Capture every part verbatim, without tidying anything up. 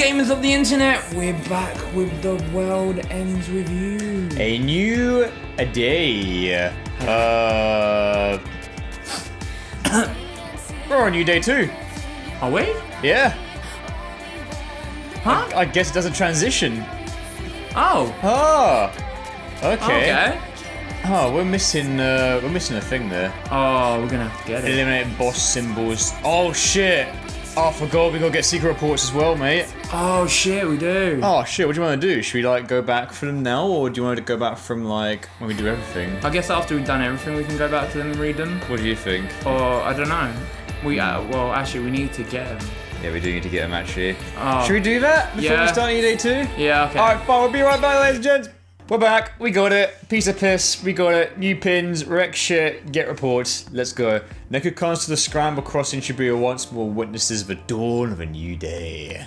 gamers of the internet, we're back with The World Ends With You. A new a day. Uh, we're on new day two. Are we? Yeah. Huh? I, I guess it doesn't transition. Oh. Oh. Okay. Okay. Oh, we're missing. Uh, we're missing a thing there. Oh, we're gonna have to get it. Eliminate boss symbols. Oh shit. Oh, I forgot we gotta get secret reports as well, mate. Oh shit, we do. Oh shit, what do you want to do? Should we like go back for them now, or do you want to go back from like when we do everything? I guess after we've done everything, we can go back to them and read them. What do you think? Or I don't know. We uh, well, actually, we need to get them. Yeah, we do need to get them actually. Oh. Should we do that before Yeah. we start new day two? Yeah. Okay. Alright, fine, we'll be right back, ladies and gents. We're back, we got it. Piece of piss, we got it. New pins, wreck shit, get reports. Let's go. Neku comes to the scramble crossing Shibuya once more, witnesses the dawn of a new day.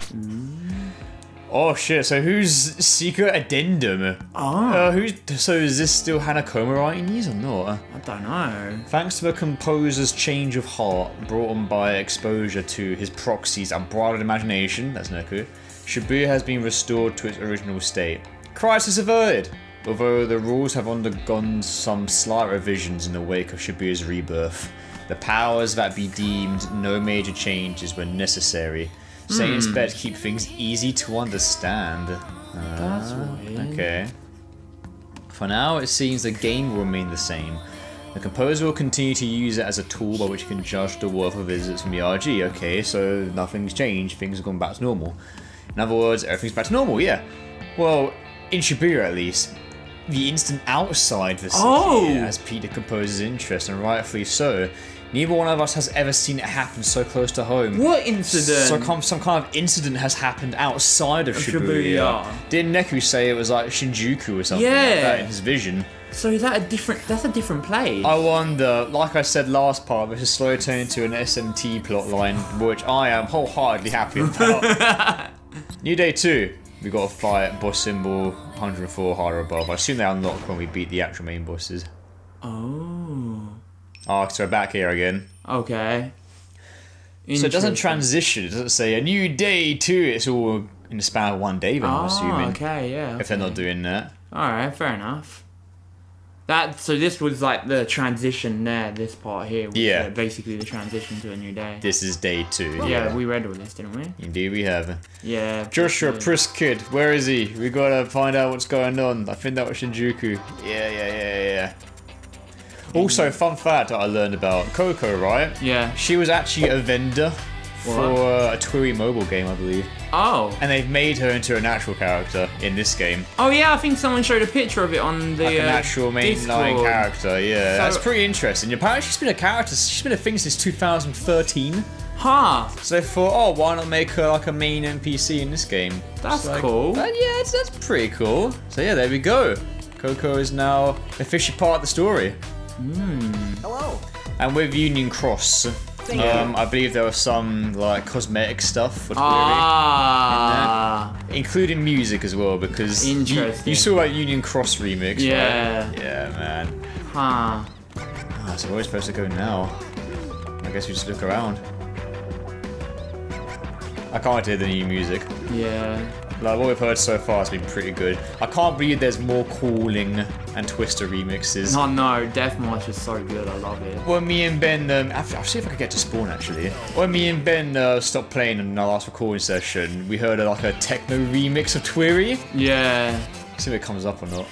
Mm. Oh shit, so who's secret addendum? Oh. Uh, who's, so is this still Hanakoma writing these or not? I don't know. Thanks to the composer's change of heart brought on by exposure to his proxy's unbridled imagination, that's Neku, Shibuya has been restored to its original state. Crisis averted! Although the rules have undergone some slight revisions in the wake of Shibuya's rebirth, the powers that be deemed no major changes were necessary. Hmm. Say instead keep things easy to understand. Uh, That's weird. Okay. For now, it seems the game will remain the same. The composer will continue to use it as a tool by which he can judge the worth of visits from the R G. Okay, so nothing's changed, things have gone back to normal. In other words, everything's back to normal, yeah. Well, in Shibuya at least. The instant outside the city Oh. has piqued the composer's interest, and rightfully so. Neither one of us has ever seen it happen so close to home. What incident? So some, some kind of incident has happened outside of, Of Shibuya. Shibuya. Didn't Neku say it was like Shinjuku or something Yeah. like that in his vision? So is that a different? That's a different place. I wonder, like I said last part, this is slowly turning into an S M T plotline, which I am wholeheartedly happy about. New day two. We got to fight boss symbol one hundred four harder above. I assume they unlock when we beat the actual main bosses. Oh. Oh, so we're back here again. Okay. So it doesn't Interesting. transition. It doesn't say a new day two. It's all in the span of one day, then, I'm Oh, assuming. okay, yeah. If they're okay. not doing that. Alright, fair enough. That so this was like the transition there, this part here was Yeah. uh, basically the transition to a new day. This is day two. yeah, Yeah, we read all this, didn't we? indeed we have. Yeah. Joshua yeah. Prisk Kid, where is he? We gotta find out what's going on. I think that was Shinjuku. Yeah, yeah, yeah, yeah. Also, fun fact that I learned about Coco, right? Yeah. She was actually a vendor What? for uh, a Twiri mobile game, I believe. Oh. And they've made her into an actual character in this game. Oh yeah, I think someone showed a picture of it on the Like an uh, actual mainline Discord. character, yeah. So- That's pretty interesting. Apparently she's been a character, she's been a thing since two thousand thirteen. Huh. So they thought, oh, why not make her like a main N P C in this game? That's It's like, cool. uh, yeah, that's, that's pretty cool. So yeah, there we go. Coco is now officially part of the story. Hello. And with Union Cross, Thank um, you. I believe there was some like cosmetic stuff for Twiri, Ah. including music as well, because you, Interesting. you saw that Union Cross remix, Yeah. right? Yeah, man. Huh. Ah, so where are we supposed to go now? I guess we just look around. I can't hear the new music. Yeah. Like, what we've heard so far has been pretty good. I can't believe there's more Calling and Twister remixes. Oh no, Death March is so good. I love it. When me and Ben, um, I'll I'll see if I can get to spawn actually. When me and Ben uh, stopped playing in our last recording session, we heard uh, like a techno remix of Twiri. Yeah. See if it comes up or not.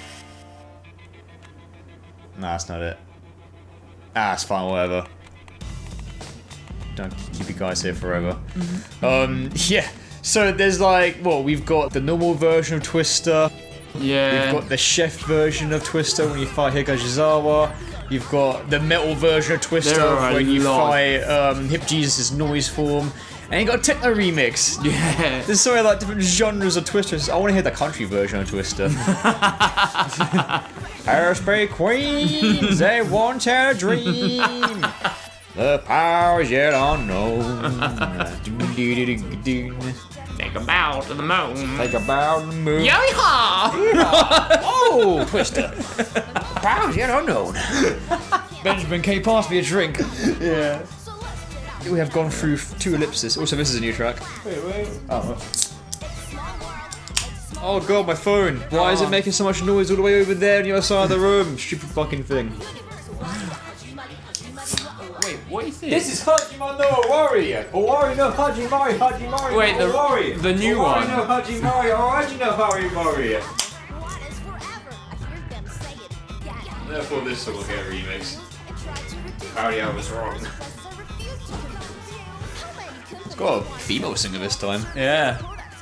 Nah, that's not it. Ah, it's fine, whatever. Don't keep you guys here forever. Um, yeah. So there's like, what, we've got the normal version of Twister. Yeah. We've got the chef version of Twister when you fight Higajizawa. You've got the metal version of Twister There are a when you lot. fight um, Hip Jesus' noise form. And you got a techno remix. Yeah. There's so many like different genres of Twister. I want to hear the country version of Twister. Airspace Queens, they want a dream. The powers yet unknown. Take a bow to the moon. Take a bow to the moon. Yeehaw! Oh, Twister. The powers yet unknown. Benjamin, can you pass me a drink? Yeah. We have gone through two ellipses. Also, this is a new track. Wait, wait. Oh. Oh god, my phone. Why is it making so much noise all the way over there on the other side of the room? Stupid fucking thing. Wait, what is this? This is Hajime no Owari. Owari no Hajimari, Hajimari Wait, no the- Owari. the new Owari one. no Hajimari, Owari no Harimari. Therefore this song will get a remix. Apparently I was wrong. It's got a female singer this time. Yeah.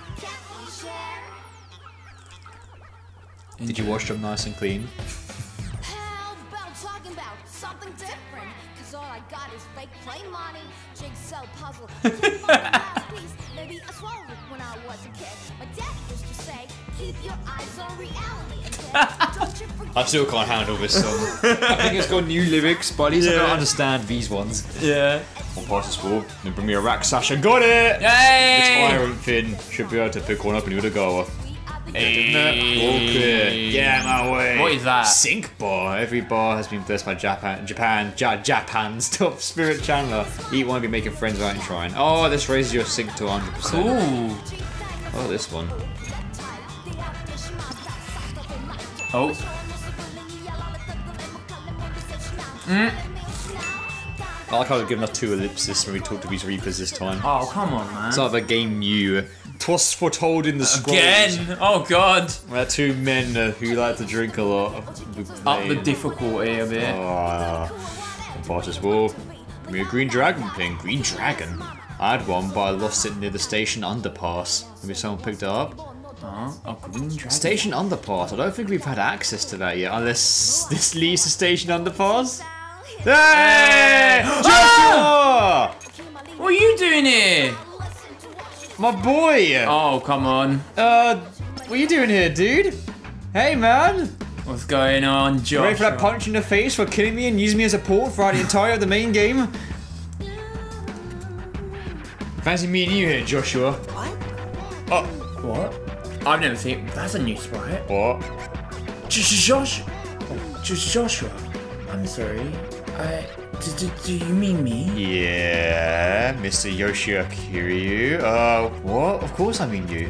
Did you wash them nice and clean? How about talking about something different? Cause all I got is fake play money, jigsaw puzzle, piece. Maybe I swallowed it when I was a kid. My daddy used to say, keep your eyes on reality. And then, don't you forget I still can't handle this song. I think it's got new lyrics, but at least I don't understand these ones. Yeah. One pass this ball, then bring me a rack sash and got it! The Yay! tyrant Finn should be able to pick one up and give it a go. we are the All clear. Get out of my way. What is that? Sync bar. Every bar has been blessed by Japan, Japan, ja, Japan's top spirit channeler. Eat one, be making friends without trying. Oh, this raises your sync to one hundred percent. Ooh. Oh, this one. Oh. I like how they've given us two ellipses when we talked to these Reapers this time. Oh, come on, man. It's like the game you. Twas foretold in the scrolls. Again. Oh God. Where two men uh, who like to drink a lot. Up the difficulty a bit. Oh, pass this ball. Give me a green dragon ping. Green dragon? I had one, but I lost it near the station underpass. Maybe someone picked it up. Oh, a green dragon. Station underpass. I don't think we've had access to that yet, unless this leads to station underpass. Hey! Joshua! What are you doing here? My boy! Oh, come on. Uh, what are you doing here, dude? Hey, man! What's going on, Josh? Ready for that punch in the face for killing me and using me as a port throughout the entire of the main game? Fancy meeting you here, Joshua. What? Oh, What? I've never seen. That's a new sprite. what? Josh. Oh, Joshua. I'm sorry. I. Do, do, do you mean me? Yeah, Mister Yoshio Kiryu. Uh, what? Of course I mean you.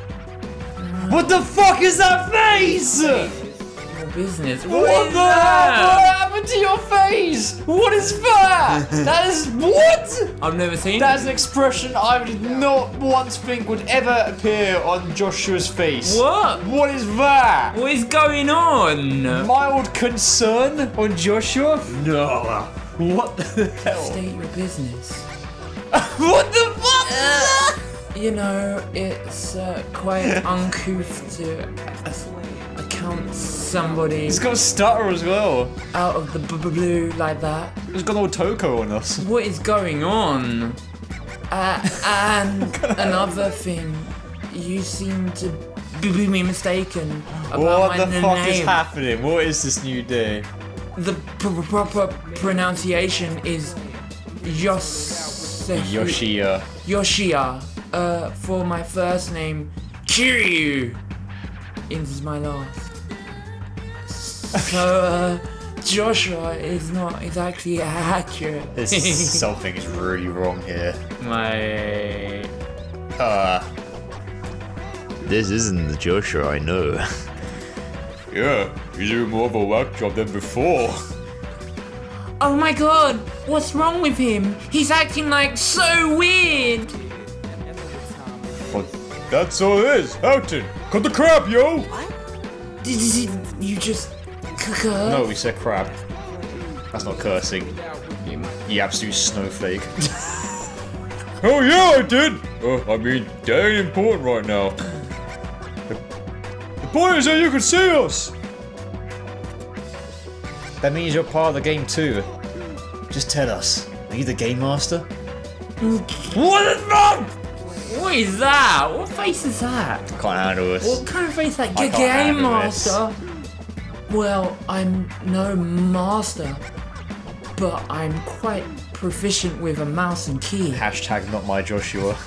What the fuck is that face? Your business. What, what is the that? What happened to your face? What is that? That is what? I've never seen. That is an expression I did not once think would ever appear on Joshua's face. What? What is that? What is going on? Mild concern on Joshua? No. What the hell? State your business. What the fuck? is that? You know, it's uh, quite uncouth to uh, account somebody He's got a stutter as well. out of the b- b- blue like that. He's got all Toko on us. What is going on? Uh, and another thing, you seem to be be mistaken about What my the n- fuck name. is happening? What is this new day? The pr- proper pronunciation is Yos Yoshia. Yoshia. Uh, for my first name, Kiryu is my last. So, uh, Joshua is not exactly accurate. This something is really wrong here. My. Uh. This isn't the Joshua I know. Yeah, he's doing more of a work job than before. Oh my god, what's wrong with him? He's acting like so weird. But that's all it is. Elton, cut the crap, yo! Did you, you just. c- No, we said crap. That's not cursing. You, you absolute snowflake. Oh yeah, I did! Uh, I mean, that ain't important right now. The, the point is that you can see us! That means you're part of the game too. Just tell us. Are you the game master? What is wrong? What is that? What face is that? Can't handle this. What kind of face is that? I G- can't Game handle this. master? Well, I'm no master, but I'm quite proficient with a mouse and key. Hashtag not my Joshua.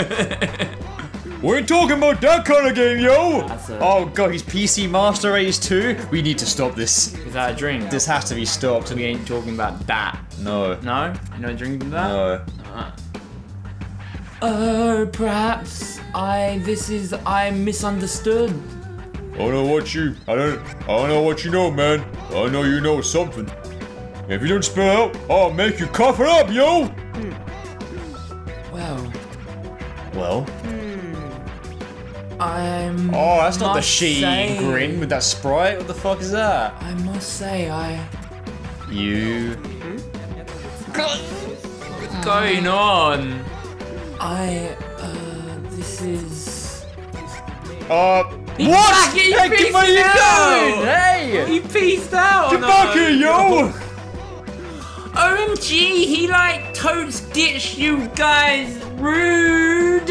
We ain't talking about that kind of game, yo! That's a- Oh god, he's P C Master Race too? We need to stop this. Is that a drink? This has to be stopped. We ain't talking about that. No. No? You're not drinking that? No. Oh, perhaps I, this is, I misunderstood. I don't know what you, I don't, I don't know what you know, man. I know you know something. If you don't spell out, I'll make you cough it up, yo! Well, Well? I'm. Oh, that's not the must shitty say- grin with that sprite. What the fuck is that? I must say, I. You. What's going on? I, uh, this is. Uh. He's what? back, he's Hey, peacing where you out. going? Hey! He peaced out! Get on back us. here, yo! O M G, he like totes ditched you guys. Rude!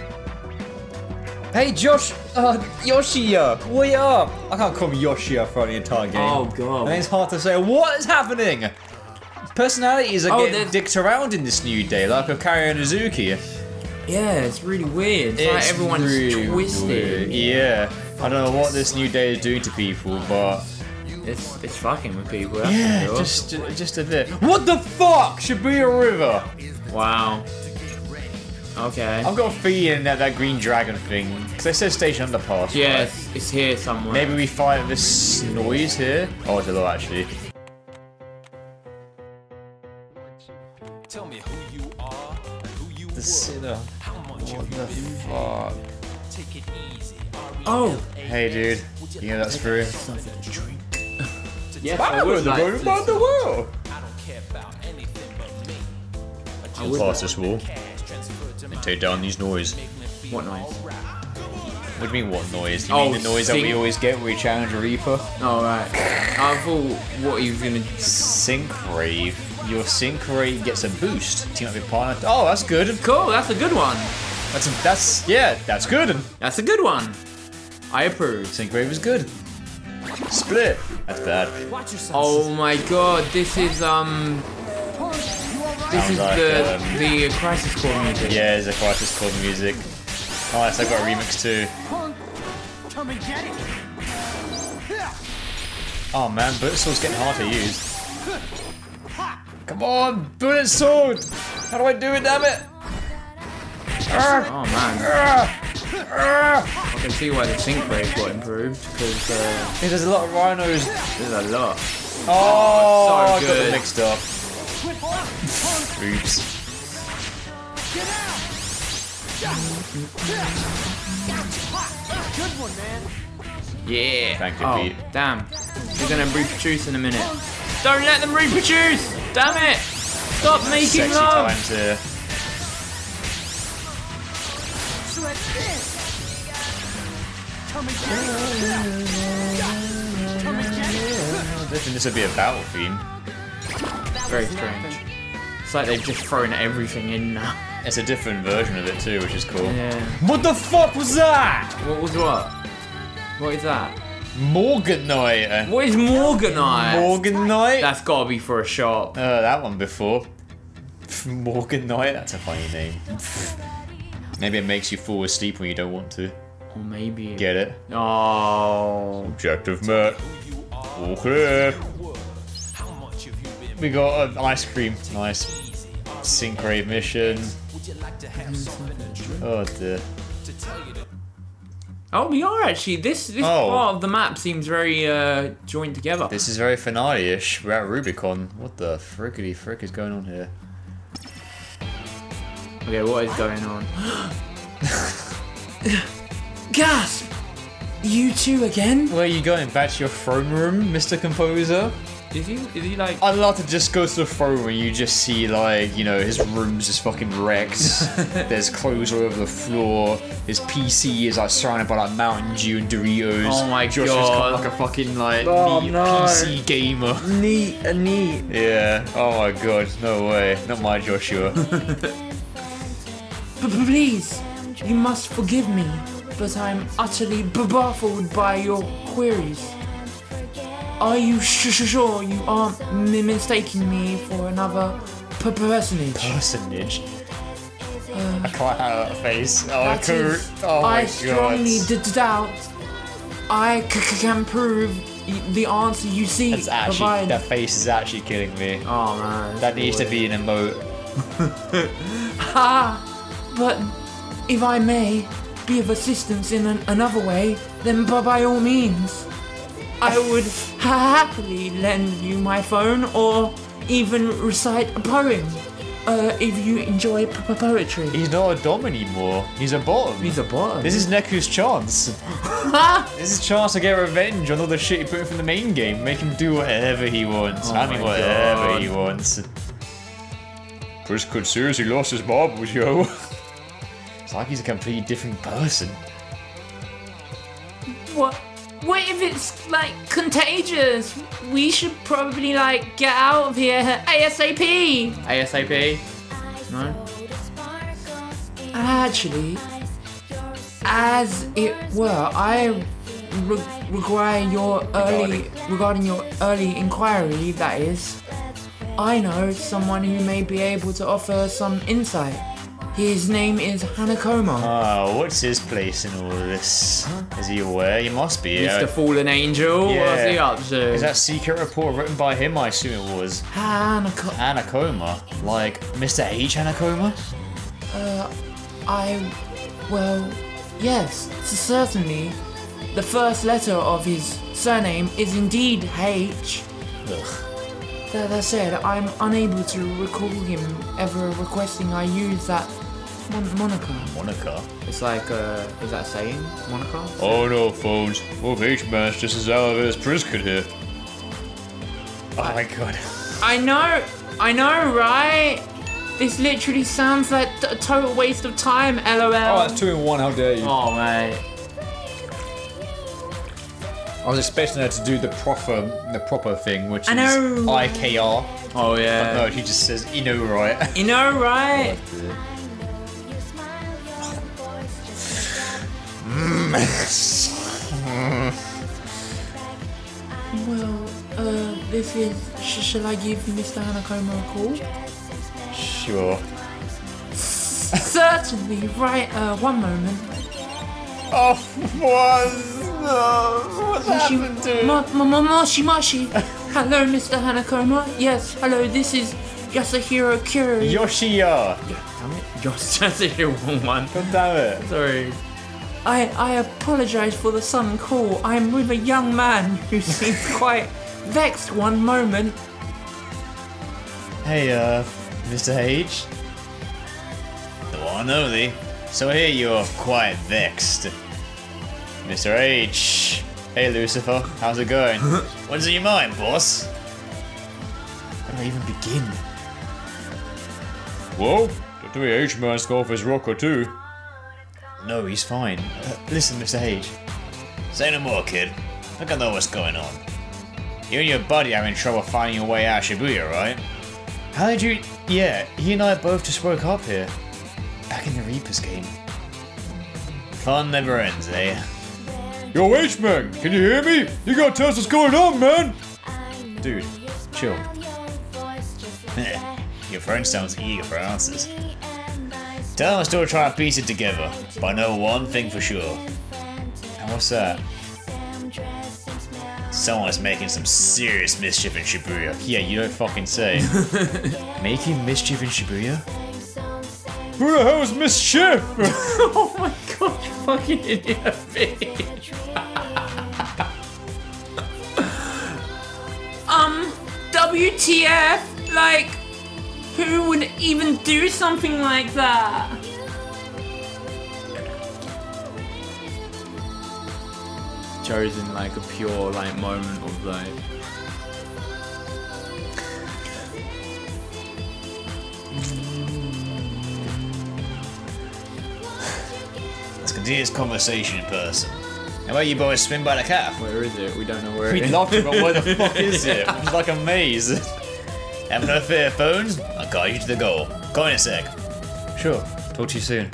Hey, Josh, uh, Yoshia, what up? I can't call him Yoshia for the entire game. Oh, God. I think it's hard to say. What is happening? Personalities are Oh, getting there's- dicked around in this new day, like Okario and Izuki. Yeah, it's really weird. It's, like It's everyone's really twisted. weird. Yeah, I don't know what this new day is doing to people, but It's it's fucking with people. That's yeah, for sure. just ju- just a bit. What the fuck? Shibuya River. Wow. Okay. I've got a feeling that that green dragon thing, because they said station underpass. Yeah, right? it's, it's here somewhere. Maybe we find this noise here. Oh, it's a lot actually. Tell me who you are, who you The sinner. how much What you the fuck? take it easy. Oh. Hey, dude. You know that's true. Yes, I would like to- about the world. I don't care about anything but me. I would Pass this wall Cash transferred to my and take down these noise. What noise? What do you mean, what noise? You Oh, mean the noise that we sing- always get when we challenge a Reaper? Oh, right. I thought what he was gonna. Sync Rave. Your sync rate gets a boost. Team up with partner. Oh, that's good. Cool, that's a good one. That's a, that's yeah, that's good. That's a good one. I approve. Sync Rave is good. Split. That's bad. Watch yourself. Oh my god, this is, um. This Sounds is like, the um, the Crisis Core music. Yeah, there's a Crisis Core music. Nice, I got a remix too. Come and get it. Oh man, Bullet Sword's getting hard to use. Come on, Bullet Sword! How do I do it, damn it? Oh man, Ah, ah. I can see why the sync rate got improved because uh, There's a lot of rhinos. there's a lot. Oh, So I got them good. mixed up. Oops. Good one, man. Yeah. Thank you, oh, Pete. damn. They're gonna reproduce in a minute. Don't let them reproduce! Damn it! Stop making Sexy love! times here. So that's this. Come and get it. Come and get it. I think this would be a battle theme. Very strange. It's like they've just thrown everything in now. It's a different version of it too, which is cool. Yeah. What the fuck was that? What was what? What is that? Morganite. What is Morganite? Morganite? That's gotta be for a shop. Uh, that one before. Morganite, that's a funny name. Maybe it makes you fall asleep when you don't want to. Or maybe. Get it? Oh. Objective met. All clear. How much have you been? We got an ice cream. Nice. Sync rave mission. Would you like to have something to drink? Oh dear. To tell you the Oh, we are actually. This this Oh. part of the map seems very uh, joined together. This is very finale-ish. We're at Rubicon. What the frickety frick is going on here? Okay, what is going on? Gasp! You two again? Where are you going? Back to your throne room, Mister Composer? Is he? Is he like? I'd love to just go to the throne room and you just see, like, you know, his room's just fucking wrecked. There's clothes all over the floor. His P C is, like, surrounded by, like, Mountain Dew and Doritos. Oh my Josh God. is kind of like a fucking, like, Oh, neat no. P C gamer. Neat, a neat. Yeah. Oh my god. No way. Not my Joshua. But please, you must forgive me, but I'm utterly b- baffled by your queries. Are you sh- sh- sure you aren't m- mistaking me for another p- personage? Personage. I can't have that face. Oh, That cool. is, Oh my I god. strongly d- d- doubt I c- c- can prove y- the answer you seek. That's actually, provide. that face is actually killing me. Oh man. That needs to be an emote. Ha! But if I may, be of assistance in an, another way, then by, by all means. I would happily lend you my phone or even recite a poem uh, if you enjoy p- p- poetry. He's not a dom anymore. He's a bottom. He's a bottom. This is Neku's chance. This is his chance to get revenge on all the shit he put in from the main game. Make him do whatever he wants. Oh I mean, my whatever God. he wants. Priscud seriously lost his marbles, yo. It's like he's a completely different person. What? What if it's like contagious? We should probably like get out of here ASAP. ASAP? No. Actually, as it were, I re- require your early regarding your early inquiry. That is, I know someone who may be able to offer some insight. His name is Hanakoma. Oh, what's his place in all this? Is he aware? He must be. Mister Uh, Fallen Angel, Yeah. what's he up to? Is that secret report written by him? I assume it was. Hanako- Hanakoma? Like Mister H Hanakoma? I, well, yes, certainly. The first letter of his surname is indeed H. Ugh. That, that said, I'm unable to recall him ever requesting I use that mon- moniker. Monica. It's like, uh, is that a saying? Moniker? Oh no, phones. Well, H-Man's just as out of it as Priscud here. Oh my god. I know, I know, right? This literally sounds like a total waste of time, lol. Oh, that's two in one, how dare you. Oh, mate. I was expecting her to do the proper the proper thing, which I is know. I K R. Oh, But yeah. no, she just says, you know, right. You know, right? Well, uh, this is. Sh- shall I give Mister Hanakoma a call? Sure. Certainly, right, uh, one moment. Oh, what? No, what's happened to Ma- ma- ma- Moshi Moshi! Hello, Mister Hanakoma. Yes, hello, this is Yasuhiro Kiri. Yoshiya? Damn it. Just that's the wrong one. God damn it. Sorry. I, I apologize for the sudden call. I'm with a young man who seems quite vexed one moment. Hey, uh, Mister H? The one and only. So here you're quite vexed. Mister H. Hey, Lucifer. How's it going? What's in your mind, boss? How do I even begin? Whoa, don't do H-Man's go off his rocker too. No, he's fine. Uh, listen, Mister H. Say no more, kid. I think I know what's going on. You and your buddy are having trouble finding your way out of Shibuya, right? How did you... Yeah, he and I both just woke up here. Back in the Reapers game. Fun never ends, eh? Yo, H-Man, can you hear me? You gotta tell us what's going on, man! Dude, chill. Your friend sounds eager for answers. Tell him I'm still trying to piece it together, but I know one thing for sure. And what's that? Someone's making some serious mischief in Shibuya. Yeah, you don't fucking say. Making mischief in Shibuya? Who the hell is mischief? Oh my god, you fucking idiot, bitch. um, W T F? Like, who would even do something like that? Joe's in like a pure like moment of like. Let's continue this conversation in person. How about you boys swim by the calf? Where is it? We don't know where We'd it is. love to, but where the fuck is it? It's like a maze. Have no fear, phones. I'll guide you to the goal. Call in a sec. Sure. Talk to you soon.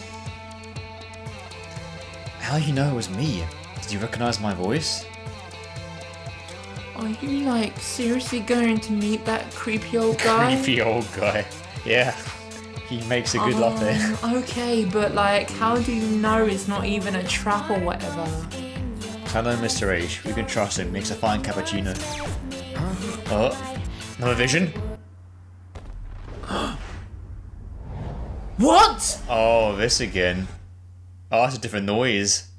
How do you know it was me? Did you recognize my voice? Are you like seriously going to meet that creepy old guy? Creepy old guy. Yeah. He makes a good latte. Um, okay, but like, how do you know it's not even a trap or whatever? Hello, Mister H. We can trust him. Makes a fine cappuccino. Oh, another vision? What? Oh, this again. Oh, that's a different noise.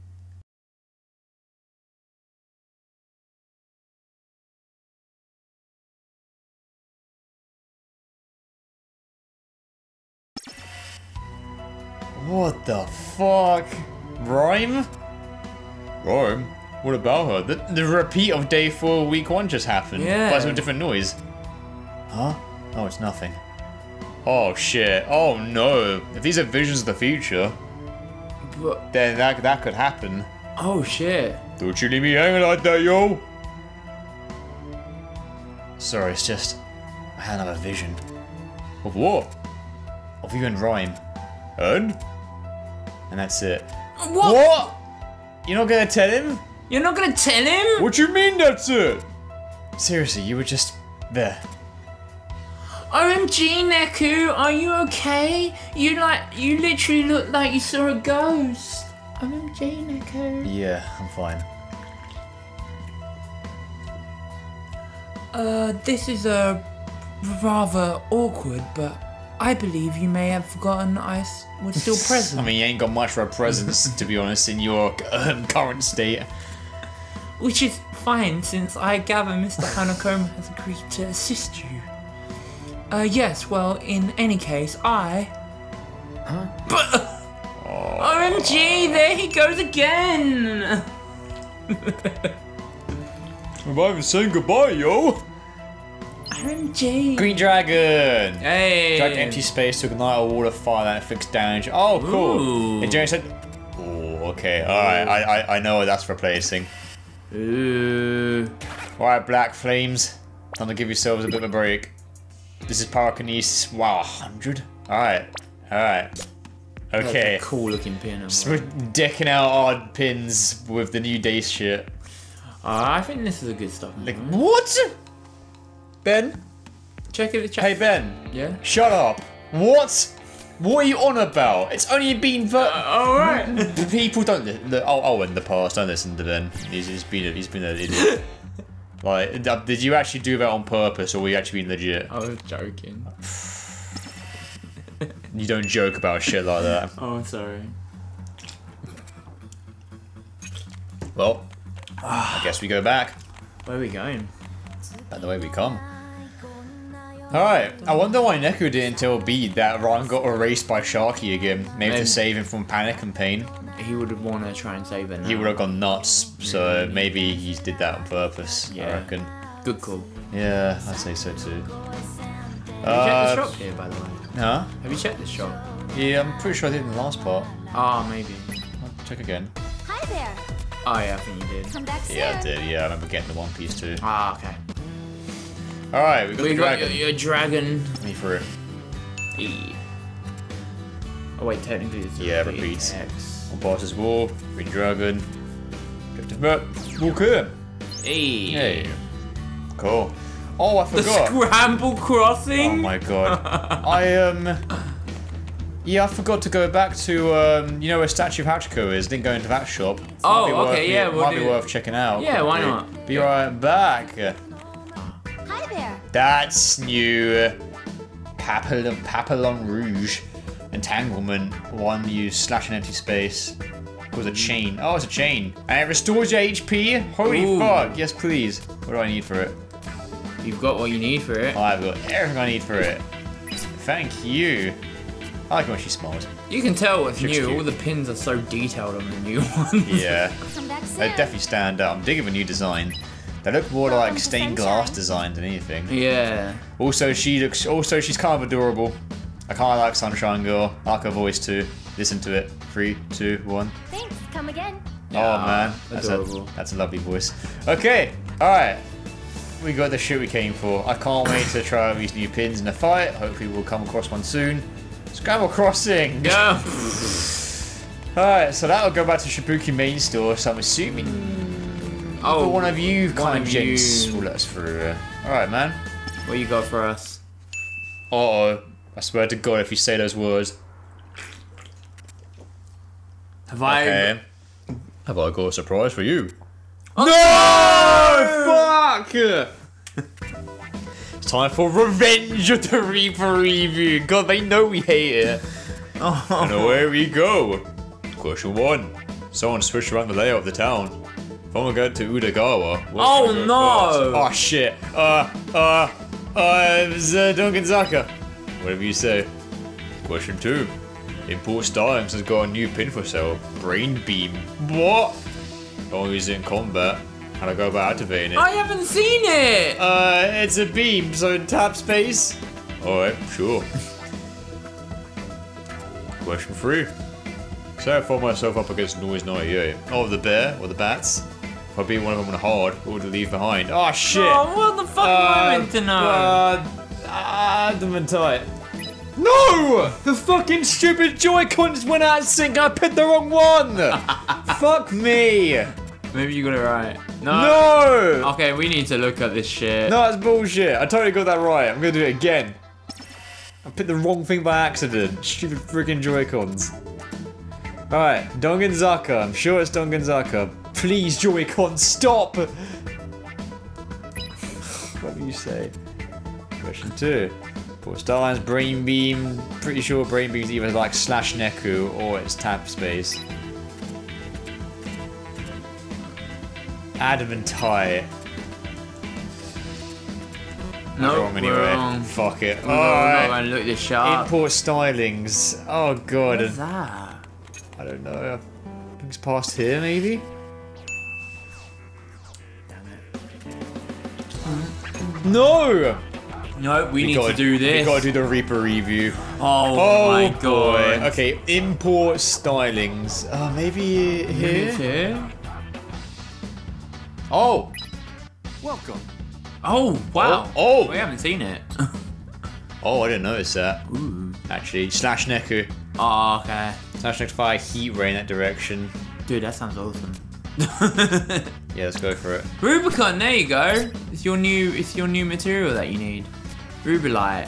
What the fuck? Rhyme? Rhyme? What about her? The, the repeat of day four, week one just happened. Yeah. But it's a different noise. Huh? Oh, it's nothing. Oh shit. Oh no. If these are visions of the future, But, then that, that could happen. oh shit. Don't you leave me hanging like that, yo! Sorry, it's just... I had another vision. Of what? Of you and Rhyme. And? And that's it. What? What? You're not gonna tell him? You're not gonna tell him? What you mean that's it? Seriously, you were just there. O M G, Neku, are you okay? You like, you literally look like you saw a ghost. O M G, Neku. Yeah, I'm fine. Uh, this is a rather awkward, but I believe you may have forgotten I s- was still present. I mean, you ain't got much of a presence, to be honest, in your um, current state. Which is fine, since I gather Mister Hanakoma has agreed to assist you. Uh, yes, well, in any case, I... Huh? But... O M G, there he goes again! I'm not even saying goodbye, yo! O M G. Green Dragon! Hey! Drag empty space to ignite a wall of fire that inflicts damage. Oh, cool! Ooh. And Jerry said... Oh, okay, alright, I, I, I know what that's replacing. Ooh. Alright, Black Flames. Time to give yourselves a bit of a break. This is Pyrokinesis. Wow, one hundred? Alright, alright. Okay. Cool looking pin. Just we're decking out our pins with the new Dace shit. Uh, I think this is a good stuff. Like, man. what? Ben? Check it. Check. Hey, Ben. Yeah. Shut up. What? What are you on about? It's only been ver- All right. people don't li- li- oh, oh in the past don't listen to Ben. He's, he's been a, he's been an idiot. Like, uh, did you actually do that on purpose, or were you actually being legit? I was joking. You don't joke about shit like that. Oh, I'm sorry. Well, I guess we go back. Where are we going? By the way we come. Alright, I wonder why Neku didn't tell B that Ryan got erased by Sharky again. Maybe Maybe. to save him from panic and pain. He would want to try and save her now. He would have gone nuts, so maybe he did that on purpose, I Yeah. reckon. Good call. Yeah, I'd say so too. Have you checked Uh, the shop here, by the way? Huh? Have you checked this shop? Yeah, I'm pretty sure I did in the last part. Ah, maybe. I'll check again. Hi there. Oh yeah, I think you did. Come back soon. Yeah, I did. Yeah, I remember getting the One Piece too. Ah, okay. Alright, we got We the got dragon. your, your dragon. Me for it. E. Oh wait, technically it's a Yeah, repeat repeats. text. On Boss's War, Green Dragon. Drifting back. Walk here. E. Hey. Cool. Oh, I The forgot. scramble crossing. Oh my god. I, um... Yeah, I forgot to go back to, um, you know where Statue of Hachiko is. Didn't go into that shop. Might Oh, be worth- okay, yeah, we'll Might be do- worth checking out. Yeah, why quickly. not? Be Yeah. right back. Hi there. That's new. Papillon, Papillon Rouge. Entanglement. One use slash an empty space. Cause a chain. Oh, it's a chain. And it restores your H P? Holy Ooh. fuck. Yes, please. What do I need for it? You've got what you need for it. I've got everything I need for it. Thank you. I like when she smiles. You can tell what's Looks new. cute. All the pins are so detailed on the new ones. Yeah. Come back soon. They definitely stand out. I'm digging the new design. They look more Welcome like to stained glass sunshine. design than anything. Yeah. Also, she looks. Also, she's kind of adorable. I kind of like Sunshine Girl. I like her voice too. Listen to it. Three, two, one. Thanks. Come again. Oh man, that's a, adorable. that's a lovely voice. Okay, alright. We got the shit we came for. I can't wait to try out these new pins in the fight. Hopefully we'll come across one soon. Scramble Crossing! Yeah. Alright, so that'll go back to Shibuki main store, so I'm assuming Oh, either one of you one kind of of gents you. will let us through. Alright, man. What you got for us? Uh-oh. I swear to God if you say those words. Have I? Okay. Have I got a surprise for you? No! Fuck! It's time for Revenge of the Reaper review. God, they know we hate it. Oh. And away we go. Question one. Someone switched around the layout of the town. If I want to go to Udagawa, what Oh, should I go no. first? Oh shit. Uh, uh, uh, it was uh, Donganzaka. Whatever you say. Question two. Import Stylings has got a new pin for sale. Brain Beam. What? Don't use it in combat. How do I go about activating it? I haven't seen it. Uh, it's a beam, so tap space. Alright, sure. Question three. Say I find myself up against Noise ninety-eight. Oh, the bear or the bats? If I beat one of them on hard, what would I leave behind? Oh shit! Oh, what the fuck am I meant to know? Uh, Adamantite. No! The fucking stupid Joy-Cons went out of sync. I picked the wrong one. Fuck me. Maybe you got it right. No. No. Okay, we need to look at this shit. No, that's bullshit. I totally got that right. I'm gonna do it again. I picked the wrong thing by accident. Stupid freaking Joy-Cons. Alright, Donganzaka. I'm sure it's Donganzaka. Please, Joy-Con, stop! What do you say? Question two. For Starline's Brain Beam. Pretty sure Brain Beam's either like slash Neku or it's tap space. Adamantite. No, wrong anyway. wrong. Fuck it. Oh, no, Alright. I look this shit up. Import Stylings. Oh god. What is that? I don't know. I think it's past here, maybe? No! No, we, need gotta, to do this. We gotta do the Reaper review. Oh, Oh my boy. god. Okay, import stylings. Uh, maybe Maybe here? it's here? Oh! Welcome. Oh, wow. Oh, oh. We haven't seen it. Oh, I didn't notice that. Ooh. Actually, slash Neku. Oh, okay. Slash Neku fire heat ray in that direction. Dude, that sounds awesome. Yeah, let's go for it. Rubicon, there you go. It's your new it's your new material that you need. Rubelite.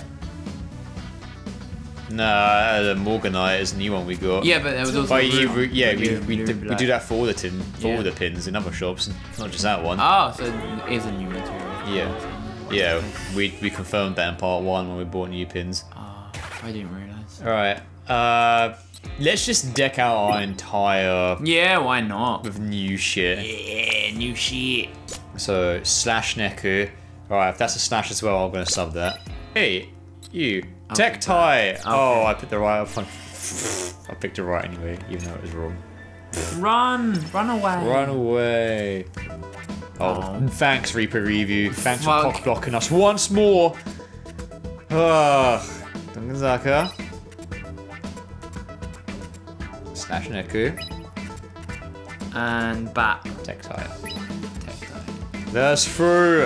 Nah, the Morganite is the new one we got. Yeah, but there was also But you, Ru- yeah, we, Ru- we, do, we Rubelite. do that for all the tin, for Yeah. all the pins in other shops, not just that one. Oh, so it is a new material. Yeah, yeah, we we confirmed that in part one when we bought new pins. Oh, I didn't realise. All right, uh, let's just deck out our entire Yeah, why not? with new shit. Yeah, new shit. So slash Neku. All right, if that's a slash as well, I'm gonna sub that. Hey, you tech tie. Oh, I picked the right one. I picked it right anyway, even though it was wrong. Run, run away. Run away. Oh, Oh. thanks, Reaper Review. Thanks Fuck. for cock blocking us once more. Ugh. Donganzaka. Slash Neku. And back. Tech tie. Tech tie. That's through.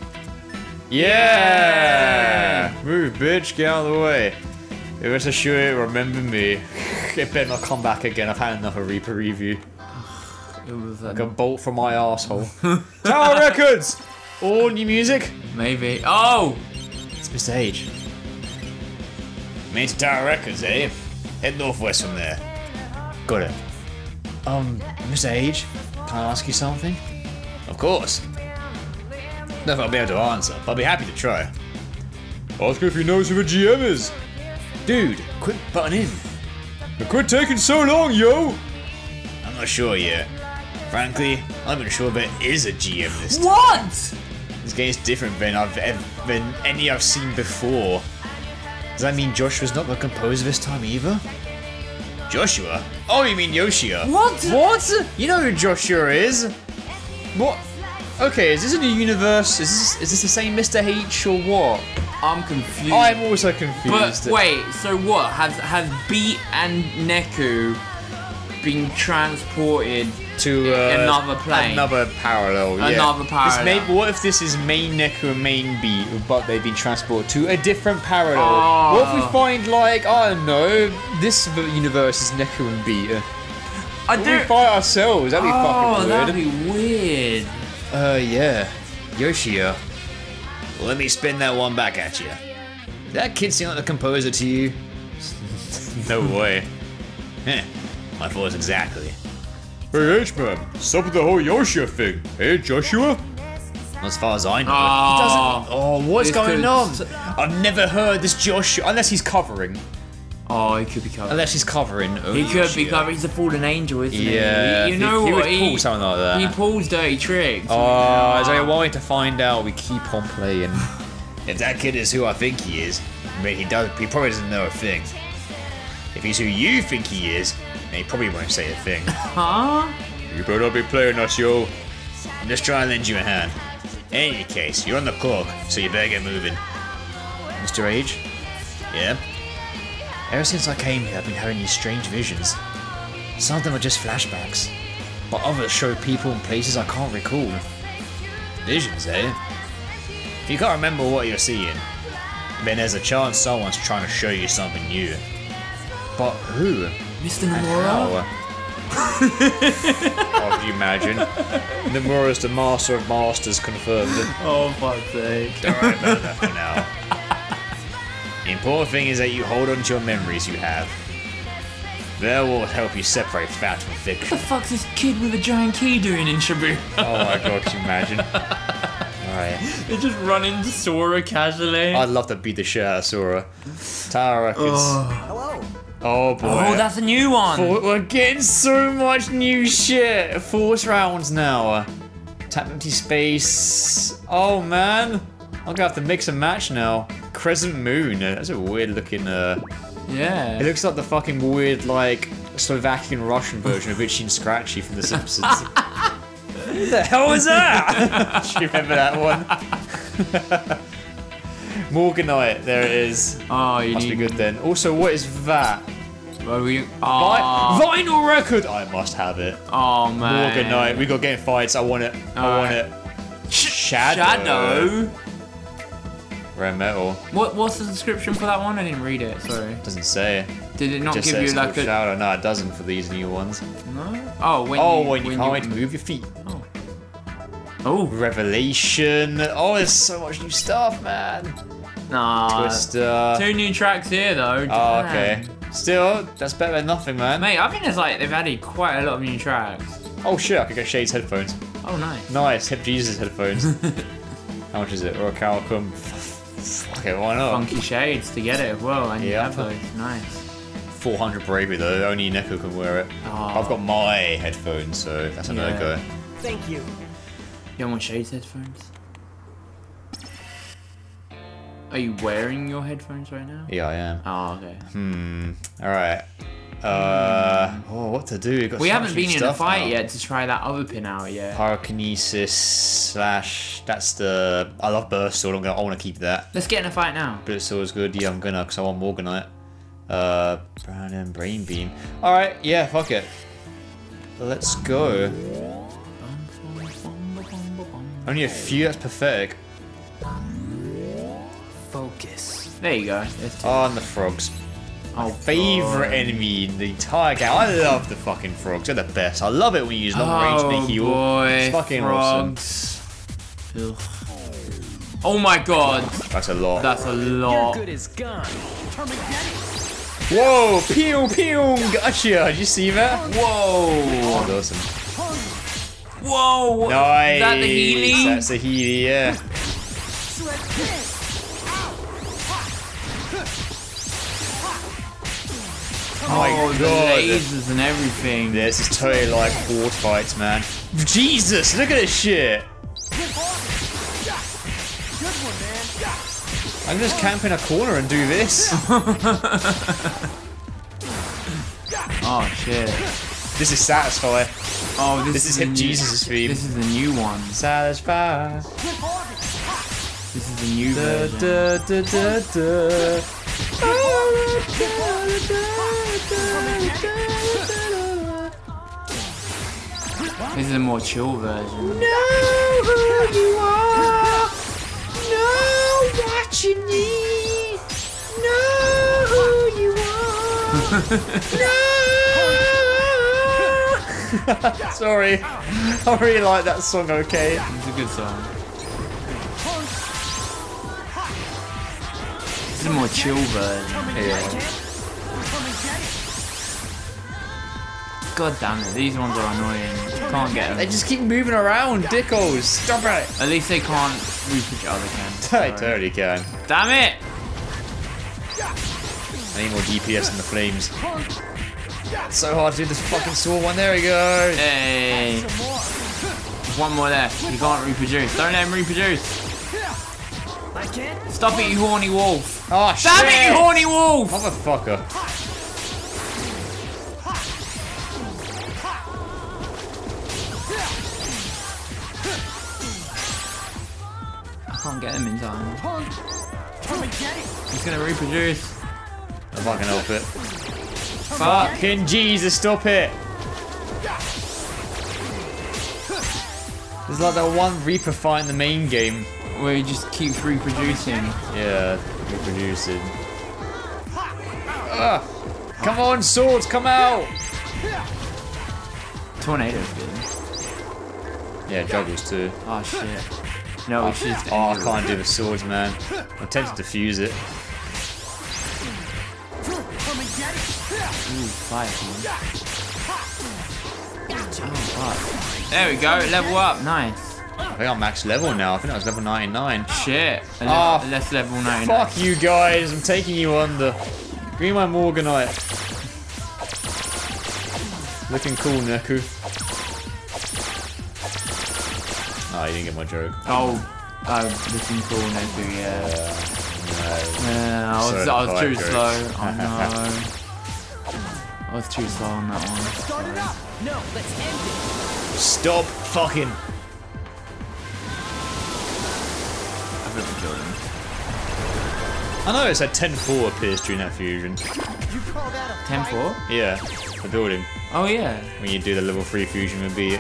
Yeah! Move, bitch. Get out of the way. If it's a shoot, remember me. It better not come back again. I've had enough of Reaper Review. It was Like a uh, bolt from my asshole. Tower Records! All new music? maybe. Oh! It's Mister H. Main to Tower Records, eh? Head northwest from there. Got it. Um, Mister H, can I ask you something? Of course. Not if I'll be able to answer, but I'll be happy to try. Ask her if he knows who the G M is. Dude, quit butting in. But quit taking so long, yo! I'm not sure yet. Frankly, I'm not even sure there is a G M this time. What? This game's different than I've ever, than any I've seen before. Does that mean Joshua's not the composer this time either? Joshua? Oh, you mean Yoshia? What? What? You know who Joshua is? What? Okay, is this a new universe? Is this is this the same Mister H or what? I'm confused. I'm also But confused. wait, so what? Has has Beat and Neku been transported to uh, another plane? another parallel, yeah. Another This parallel. may, what if this is main Neku and main Beat, but they've been transported to a different parallel? Oh. What if we find like I don't know, this universe is Neku and Beat? I What if we don't. fight ourselves? That'd be Oh, fucking weird. that'd be weird. Uh, yeah. Yoshia. Well, let me spin that one back at you. That kid seem like the composer to you? No way. Heh. My thoughts exactly. Hey, H-Man, stop with the whole Yoshia thing. Hey, Joshua? As far as I know, Oh. he doesn't. Oh, what's This going could- on? I've never heard this Joshua, unless he's covering. Oh, he could be covered. Unless he's covering. Oh, He could be shit. covered. He's a fallen angel, isn't Yeah, he? You know he, he what? would pull something like that. He pulls dirty tricks. Oh, is there a Oh. way to find out? We keep on playing. If that kid is who I think he is, I mean, he does. He probably doesn't know a thing. If he's who you think he is, then he probably won't say a thing. Huh? You better not be playing us, yo. I'm just trying to lend you a hand. In any case, you're on the clock, so you better get moving. Mister Age? Yeah? Ever since I came here, I've been having these strange visions. Some of them are just flashbacks, but others show people and places I can't recall. Visions, eh? If you can't remember what you're seeing, then there's a chance someone's trying to show you something new. But who? Mister And Nomura? how? Oh, can you imagine? Nomura's the master of masters confirmed. Oh, fuck's sake. Don't worry about that for now. The important thing is that you hold on to your memories you have. That will help you separate fact from What fiction. the fuck's this kid with a giant key doing in Shibuya? Oh my god, can you imagine? Alright. They just run into Sora casually. I'd love to beat the shit out of Sora. Tower Records. Oh. Oh boy. Oh, that's a new one. For- We're getting so much new shit. Force rounds now. Tap empty space. Oh man. I'm gonna have to mix and match now. Crescent Moon. That's a weird looking uh Yeah. It looks like the fucking weird like Slovakian Russian version of Itchy and Scratchy from The Simpsons. What the hell was that? Do you remember that one? Morganite, there it is. Oh, you Must need... be good then. Also, what is that? Well, we... Vi- Oh, vinyl record! I must have it. oh man. Morganite, we got game fights. I want it. I want Alright. it. Shadow. Shadow. Rare metal. What? What's the description for that one? I didn't read it. Sorry. Doesn't say. Did it not Just give says you like a? shadow. No, it doesn't for these new ones. No. Oh, when oh, you, when you can't wait to move your feet. Oh. Revelation. Oh, there's so much new stuff, man. Nah. Twister. Two new tracks here though. Oh, Damn. okay. Still, that's better than nothing, man. Mate, I think there's like they've added quite a lot of new tracks. Oh shit, I could get Shades headphones. Oh, nice. Nice, Hip Jesus headphones. How much is it? Or a Calcum? Fuck it, why not? Funky shades to get it as well, and you Yeah. have those. Nice. four hundred bravery though, only Neko can wear it. Oh. I've got my headphones, so that's a Yeah. no-go. Thank you. You don't want shades headphones? Are you wearing your headphones right now? Yeah, I am. Oh, okay. Hmm. Alright. Uh, oh, what to do? We've got We so haven't much been new in a stuff fight now. yet to try that other pin out yet. Pyrokinesis slash. That's the. I love Burst Sword. I'm gonna. I want to keep that. Let's get in a fight now. Burst Sword is good. Yeah, I'm gonna, cause I want Morganite. Uh, Brown and Brain Beam. All right. Yeah. Fuck it. Let's go. Only a few. That's pathetic. Focus. There you go. There's two. Oh, and the frogs. Oh, Favorite God. enemy in the entire game. I love the fucking frogs. They're the best. I love it when you use long range Oh, and they heal. boy. It's fucking awesome. Frogs. Ugh. Oh my god. That's a lot. That's a Your lot. good is gone. Termagenic. Whoa! Pew pew! Gotcha! Did you see that? Whoa. That was awesome. Whoa. Nice. Is that the Healy? That's the Healy, yeah. Oh my Oh, the god. lasers and everything. This is totally like horde fights, man. Jesus, look at this shit. I'm just camp in a corner and do this. Oh shit. This is Satisfy. Oh, this, This is the Hip new- Jesus' theme. This is the new one. Satisfy. This is the new Da, version. da, da, da, da. This is a more chill version. Know who you are. Know what you need. Know who you are. Know. Sorry. I really like that song, okay? It's a good song. This is a more chill version. Yeah. God damn it, these ones are annoying. Can't get them. They just keep moving around, dickos. Stop it. At least they can't reach each other, can I Sorry. totally can. Damn it! I need more D P S in the flames. It's so hard to do this fucking sword one. There we go. Hey. One more left. You can't reproduce. Don't let him reproduce. I can't. Stop it, you horny wolf. Oh, Stop shit. it, you horny wolf. Motherfucker. I can't get him in time. Come and get it. He's gonna reproduce. I fucking help it. Fuck. Fucking Jesus, stop it. There's like that one Reaper fight in the main game. Where he just keeps reproducing. Yeah, reproducing. Ugh. Come on, swords, come out! Tornado's good. Yeah, juggles too. Oh shit. No, it's just. Oh, I can't do the swords, man. I'm tempted to fuse it. Come and get it. Ooh, fire. Oh, fuck. There we go, level up, nice. I think I'm max level now. I think I was level ninety-nine. Shit. A Oh, le less level ninety-nine. Fuck you guys, I'm taking you under. Give me my Morganite. Looking cool, Neku. Oh, you didn't get my joke. Oh, oh, looking cool, Neku, yeah. No. Yeah, I was, Sorry, I was the too fight slow. jokes. Oh no. I was too slow on that one. Start it up. No, let's end it. Stop fucking. I think we killed him. I know it said ten four appears during that fusion. You call that a ten fight? four? Yeah, the building. Oh yeah. When you do the level three fusion would be it.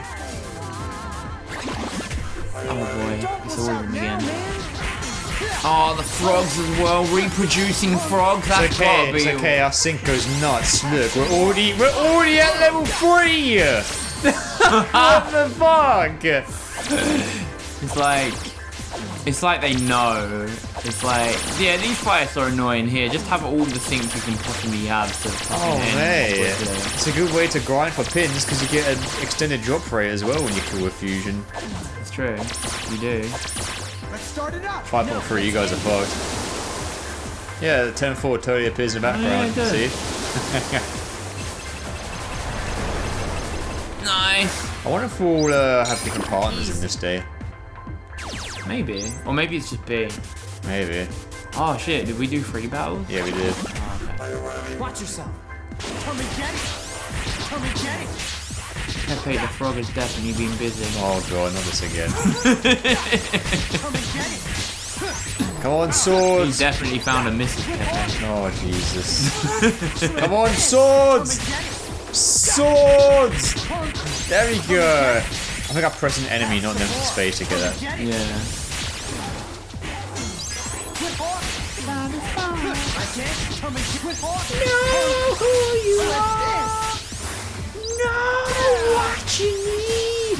Oh boy, it's all of them again. Oh, the frogs as well, reproducing frogs. That's It's okay, gotta be. it's okay, our sync goes nuts. Look, we're already we're already at level three! What the fuck? It's like, it's like they know. It's like, yeah, these fights are annoying here. Just have all the sync you can possibly have to fucking Oh end mate, quickly. it's a good way to grind for pins because you get an extended drop rate as well when you kill a fusion. It's true, you do. Let's start it up. five point three, you guys are fucked. Yeah, the ten four totally appears in the background, Yeah, it does. see? Nice. I wonder if we'll uh, have different partners in this day. Maybe, or maybe it's just B. Maybe. Oh shit, did we do free battles? Yeah, we did. Oh, okay. Watch yourself. Come and get it. Come and get it. Pepe the frog has definitely been busy. Oh god, not this again. Come and get it. Come on, He swords! definitely found a Missus Pepe. Oh, Jesus. Come on, swords! Come and get it. Swords! There we go. I think I pressed an enemy, not an empty space to get that. Get it. Yeah. Quit hard. I can't. Come and quit hard. Know who you What's this? Know what you need.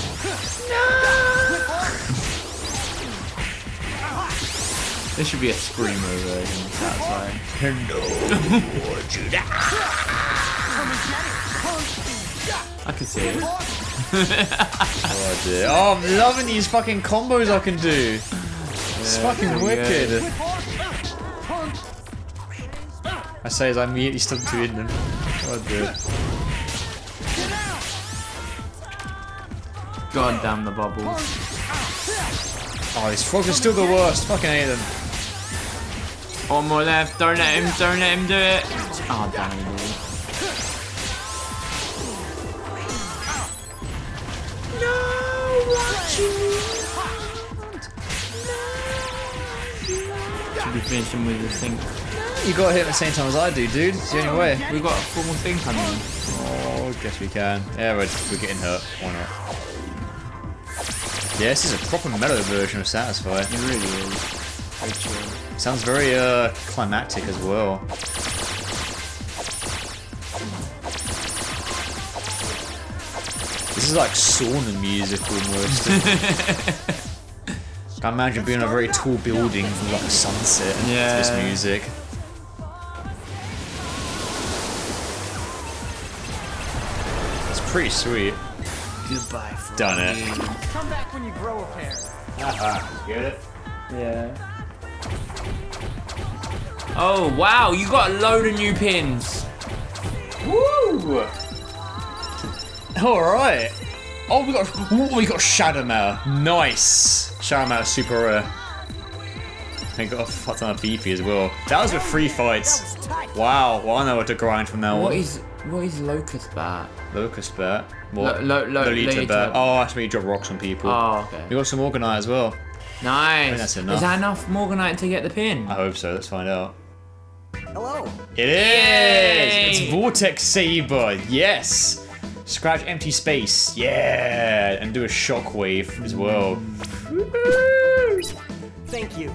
Quit hard. There should be a screamer version of that side. Come and get it. I can see it. Oh, dear. Oh, I'm loving these fucking combos I can do. It's fucking yeah. wicked. Quit hard. I say as I immediately stuck to in them. Oh, dear. God damn the bubbles. Oh, these frogs are still the worst. Fucking hate them. One more left. Don't let him. Don't let him do it. Oh damn it. Should be finishing with the thing. You gotta hit at the same time as I do, dude. It's the only way. We got a full more thing coming. Oh, guess we can. Yeah, we're, we're getting hurt. Why not? Yeah, this is a proper mellow version of Satisfy. It really is. Very chill. Sounds very uh climactic as well. This is like sauna music almost. I imagine being in a very tall building with like a sunset and Yeah. this music. It's pretty sweet. Goodbye, frog. Done it. Come back when you grow a pair. Haha, get it? Yeah. Oh wow, you got a load of new pins. Woo! Alright. Oh, we got ooh, we got Shadow Mail. Nice. Shadow Mail super rare. I got a fuck ton of B P as well. That was with three fights. Wow, well I know what to grind from now What on. is what is Locust Bat? Locust Bat. What? Lo- lo- lo- Lolita Lolita. Bat. Oh, that's where you drop rocks on people. Oh, okay. We got some Orgonite as well. Nice. that's enough. Is that enough Morganite to get the pin? I hope so. Let's find out. Hello. It is! Yay! It's Vortex Saber, yes! Scratch empty space, yeah! And do a shockwave as well. Thank you.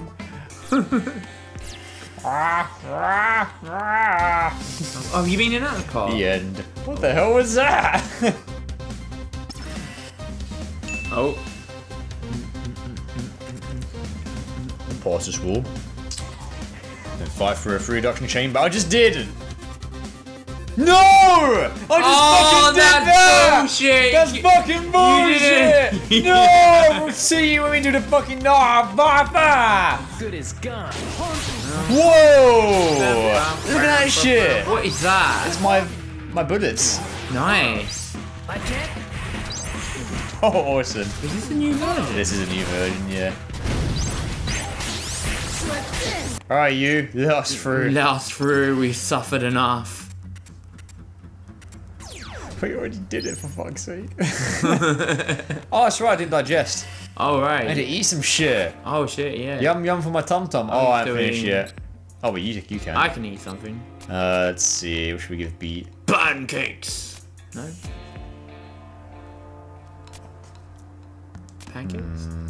Oh, have you been in that part? The end. What the hell was that? Oh. Pass this wall. Then fight for a free reduction chain, but I just didn't! No! I just Oh, fucking did that's that! bullshit! That's You- fucking bullshit! did it. No! We'll see you when we do the fucking nah, bah, bah. Good as gone. Whoa! Look at that shit! What is that? That's my my bullets. Nice. I can't. Oh, awesome! Is this a new version? This is a new version, yeah. All right, you last through. Last through, we suffered enough. We already did it for fuck's sake. Oh, that's right. I didn't digest. All I had to right. eat some shit. Oh shit, yeah. Yum yum for my tum tum. Oh, I haven't doing- finished yet. Oh, but you you can. I can eat something. Uh, let's see. What should we give beat? Pancakes. No. Pancakes. Hmm.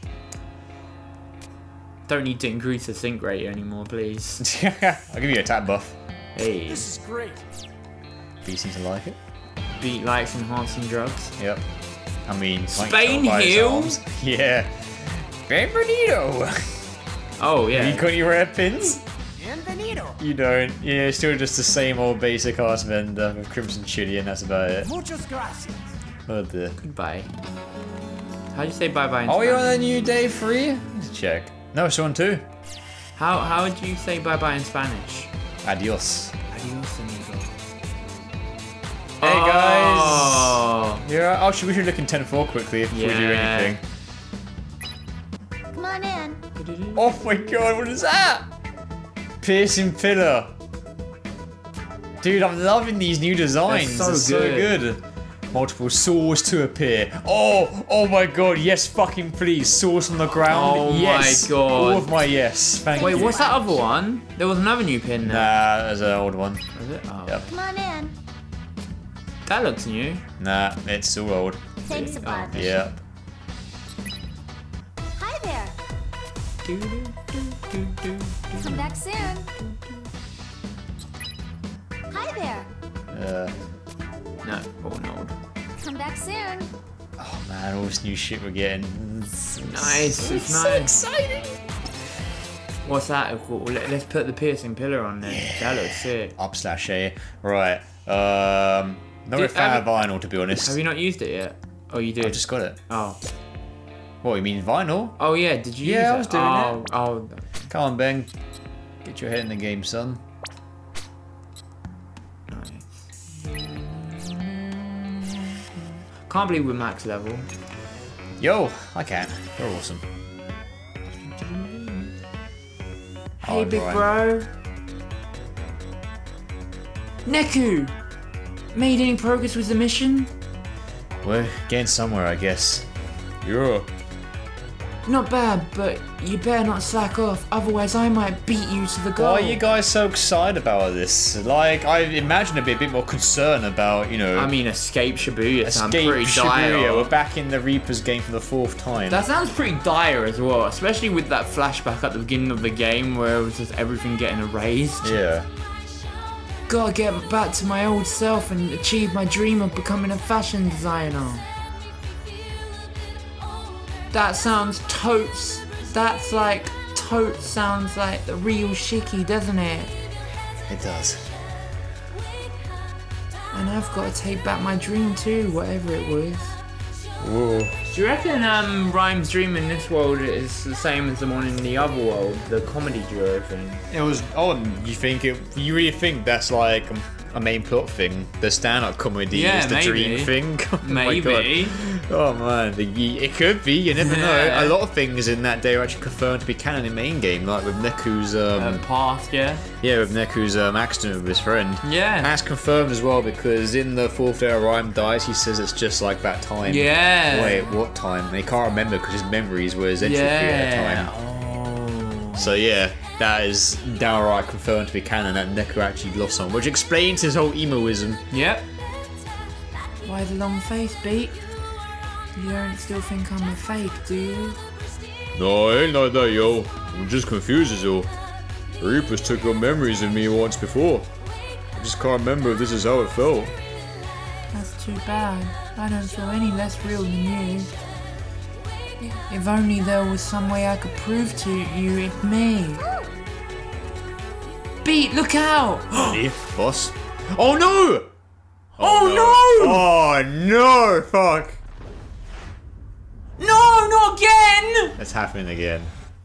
Don't need to increase the sync rate anymore, please. I'll give you a attack buff. Hey, This is great. Beat seems to like it. beat likes enhancing drugs. Yep. I mean, can't Spain tell by his Hill? arms. Yeah. Bienvenido. Oh You yeah. got any rare pins? Bienvenido. You don't. Yeah, still just the same old basic ass vendor with Crimson Chili, and that's about it. Muchas gracias. Oh dear. Goodbye. How do you say bye bye in Oh, you're on Spanish? a new day three? Let's check. No, it's on two. How how would you say bye bye in Spanish? Adios. Adios, amigo. Hey guys. Oh. Yeah. Oh, should we should look in ten four quickly before we do Yeah. anything. Come on in. Oh my god, what is that? Piercing pillar. Dude, I'm loving these new designs. They're so It's so good. good. Multiple saws to appear. Oh, oh my god, yes, fucking please. Saws on the ground. Oh my yes. God. All of my yes. Thank Wait, you. what's that other one? There was another new pin now. Nah, there's an old one. Was it? Oh. Yep. Come on in. That looks new. Nah, it's all old. Thanks a Oh. bunch. Yep. Hi there. Do, do, do, do, do, Come do. back soon. Hi there. Uh, No, oh no. Come back soon. oh man, all this new shit we're getting. Nice, it's so nice. exciting. What's that? Cool. Let- Let's put the piercing pillar on there. That looks sick. Up slash A. Right. Um, not a Did- fan have of vinyl, to be honest. Have you not used it yet? Oh, you did. I just got it. Oh. What, you mean vinyl? Oh yeah. Did you? Yeah, use I was it? doing oh, it. Oh. Come on, Ben. Get your head in the game, son. Nice. Can't believe we're max level. Yo, I can. You're awesome. Hey, Oh, big right. bro. Neku! Made any progress with the mission? We're getting somewhere, I guess. Yeah. Not bad, but you better not slack off, otherwise I might beat you to the goal. Why are you guys so excited about this? Like, I imagine there'd be a bit more concern about, you know, I mean, escape Shibuya sounds Escape pretty Shibuya. dire. We're back in the Reaper's game for the fourth time. That sounds pretty dire as well, especially with that flashback at the beginning of the game where it was just everything getting erased. Yeah. Gotta get back to my old self and achieve my dream of becoming a fashion designer. That sounds totes. That's like totes sounds like the real Shiki, doesn't it? It does. And I've got to take back my dream too, whatever it was. Whoa. Do you reckon um, Rhyme's dream in this world is the same as the one in the other world, the comedy duo thing? It was. Oh, you think it? You really think that's like a main plot thing? The stand-up comedy Yeah, is the maybe. dream thing. Oh my Maybe. God. Oh man, the, it could be. You never Yeah. know. A lot of things in that day are actually confirmed to be canon in main game, like with Neku's. Um, Um, past, yeah. yeah, with Neku's um, accident with his friend. Yeah. And that's confirmed as well because in the fourth day Rhyme dies, he says it's just like that time. Yeah. Wait, what time? And he can't remember because his memories were his entropy at the Yeah. time. Oh. So yeah, that is downright confirmed to be canon that Neku actually lost someone, which explains his whole emoism. Yep. Why the long face, Beat? You don't still think I'm a fake, do you? No, I ain't like that, yo. I'm just confused as all. Reapers took your memories of me once before. I just can't remember if this is how it felt. That's too bad. I don't feel any less real than you. If only there was some way I could prove to you it's me. Beat, look out! Ready, boss? Oh no! Oh, no! Oh no! Fuck! No, not again! It's happening again.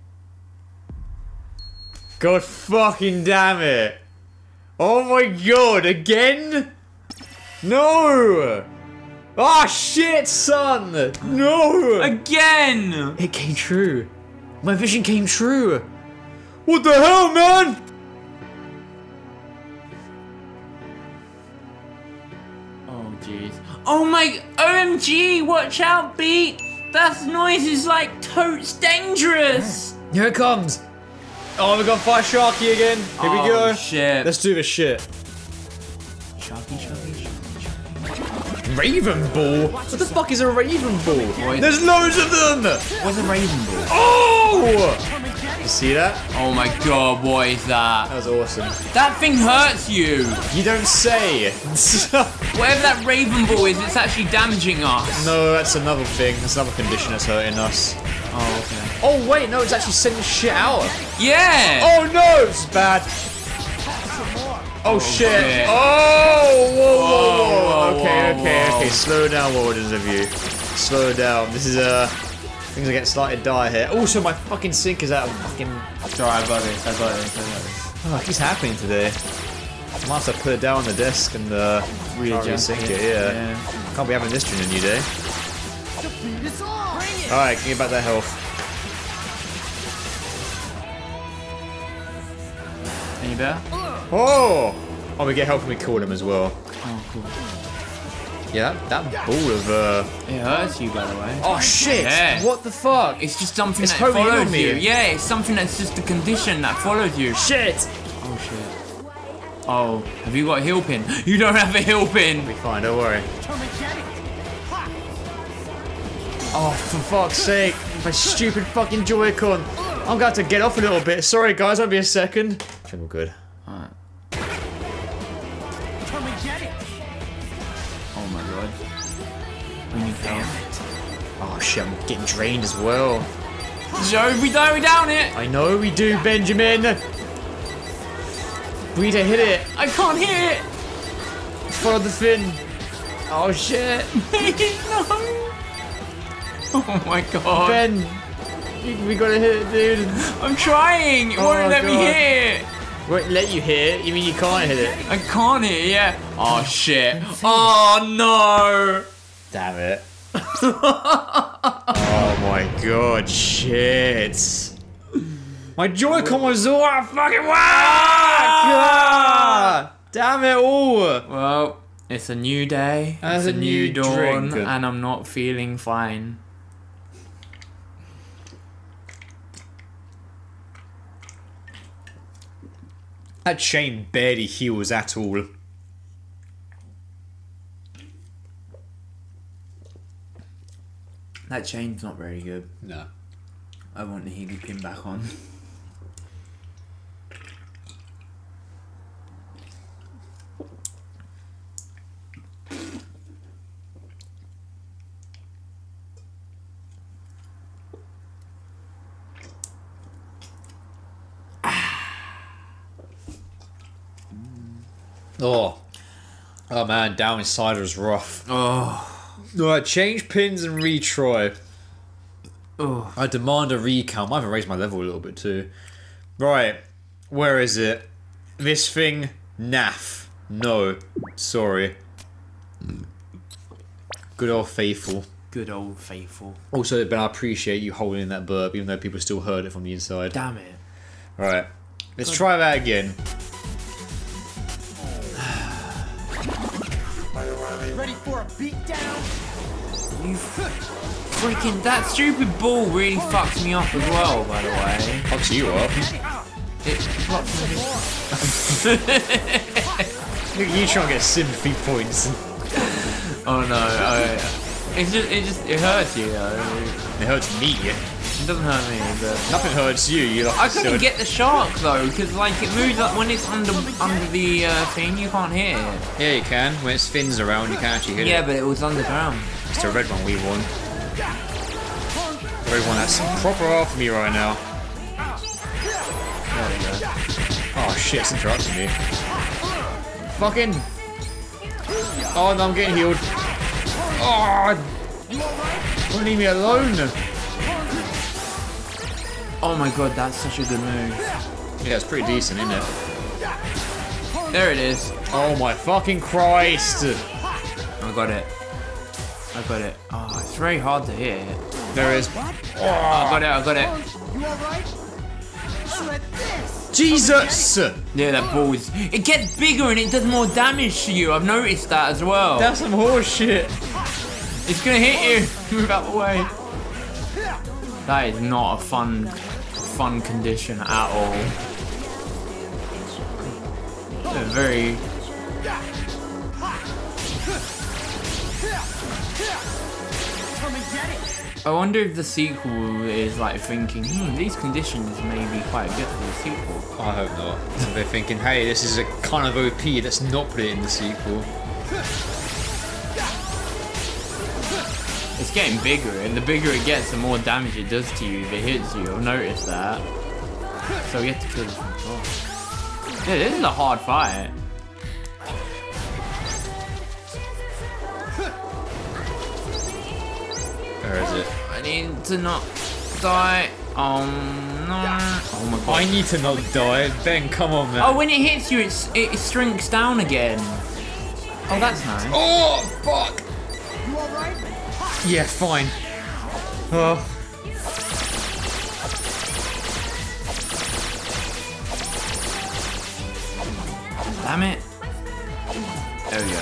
God fucking damn it! Oh my god, again? No! Ah shit, son! No! Again! It came true. My vision came true. What the hell, man? Oh jeez. Oh my O M G, watch out, Beat! That noise is like totes dangerous! Here it comes. Oh, we got Fire Sharky again. Here we Oh, go. shit. Let's do this shit. Sharky, sharky, sharky. Raven Ball? What the fuck is a Raven Ball? Wait. There's loads of them! What's a Raven Ball? Oh! You see that? Oh my god, what is that? That was awesome. That thing hurts you! You don't say. Whatever that Raven Ball is, it's actually damaging us. No, that's another thing. That's another condition that's hurting us. Oh, okay. Oh wait, no, it's actually sending shit out. Yeah! Oh no, it's bad. Oh, shit. shit. Oh, whoa, whoa, whoa. Whoa, whoa, okay, whoa, okay, whoa. okay. Slow down, Wardens of you. Slow down. This is uh, things are getting slightly dire here. Also, my fucking sink is out of fucking. Sorry, I got this, I got this, I got this. Oh, what's happening today? I might have to put it down on the desk and uh, Readjust sink it, it. Yeah. yeah. Can't be having this during a new day. All right, give me back that health. Any better? Oh! Oh, we get help when we kill them as well. Oh, cool. Yeah, that, that ball of uh. It hurts you, by the way. Oh shit! Yeah. What the fuck? It's just something It's that holding in follows on me. you. Yeah, it's something that's just a condition that follows you. Shit! Oh shit. Oh, have you got a heal pin? You don't have a heal pin! Be fine, don't worry. Oh, for fuck's sake! My stupid fucking Joy-Con. I'm going to have to get off a little bit. Sorry guys, I'll be a second. I think we're good. Alright. Oh my god. We need help. Oh shit, I'm getting drained as well. Joe, we die, we down it! I know we do, Benjamin. We need to hit it. I can't hear it! Follow the fin. Oh shit. No! Oh my god. Ben, we- we gotta hit it, dude. I'm trying! It Oh won't let God. me hit it! Won't let you hit it? You mean you can't hit it? I can't hit it, yeah. Oh shit. Oh no! Damn it. Oh my god, shit. My Joy-Con was all out of fucking whack! Ah! Damn it all! Well, it's a new day, As it's a, a new, new dawn, drink. and I'm not feeling fine. That chain barely heals at all. That chain's not very good. No. I want the Healy pin back on. Oh. Oh man, down inside was rough. Oh. Alright, change pins and retry. Oh, I demand a recount. I haven't raised my level a little bit too. Right, where is it? This thing, naff. No, sorry. Good old faithful. good old faithful. Also, Ben, I appreciate you holding in that burp, even though people still heard it from the inside. Damn it. Right, let's try that again. Ready for a beatdown? You freaking that stupid ball really fucks me up as well. By the way, Fucks you up. it fucks me. Look at you trying to get sympathy points. Oh no! I, it's just it just it hurts you though. It hurts me. It doesn't hurt me, but Nothing hurts you. You like I couldn't get the shark though, because like it moves up when it's under under the uh, thing. You can't hit it. Yeah, you can. When it spins around, you can actually hit Yeah, it. but it was underground. It's the red one we won. The red one that's proper off me right now. There we go. Oh shit, it's interrupting me. Fucking. Oh no, I'm getting healed. Oh, don't leave me alone. Oh my god, that's such a good move. Yeah, it's pretty decent, isn't it? There it is. Oh my fucking Christ. I got it. I got it. Oh, it's very hard to hit. There is. I got it. I got it. You alright? Shred this! Jesus! Yeah, that ball is. It gets bigger and it does more damage to you. I've noticed that as well. That's some horse shit. It's gonna hit you. Move out the way. That is not a fun, fun condition at all. They're very. Come and get it! I wonder if the sequel is like thinking, hmm, these conditions may be quite good for the sequel. I hope not. They're thinking, hey, this is a kind of O P, let's not put it in the sequel. It's getting bigger, and the bigger it gets, the more damage it does to you if it hits you. I've noticed that. So we have to kill this one first. Yeah, this is a hard fight. Where is it? I need to not die. Um, no. Oh my god. I need to not die. Ben, come on, man. Oh, when it hits you, it's, it shrinks down again. Oh, that's nice. Oh, fuck! You alright? Yeah, fine. Oh. Damn it. There we go.